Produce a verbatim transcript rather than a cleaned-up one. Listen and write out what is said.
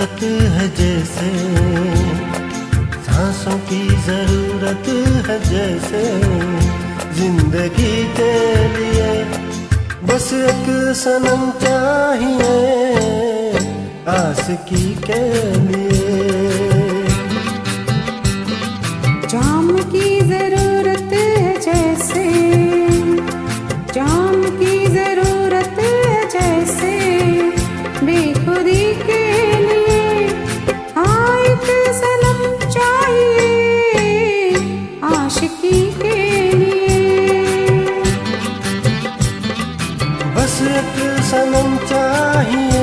जरूरत है जैसे, सांसों की जरूरत है जैसे, जिंदगी के लिए बस एक सनम चाहिए आशिकी के लिए। जाम की जरूरत है जैसे, जाम की जरूरत है जैसे, बेखुदी के लिए हाँ एक सनम चाहिए आशिकी के लिए। बस एक सनम चाहिए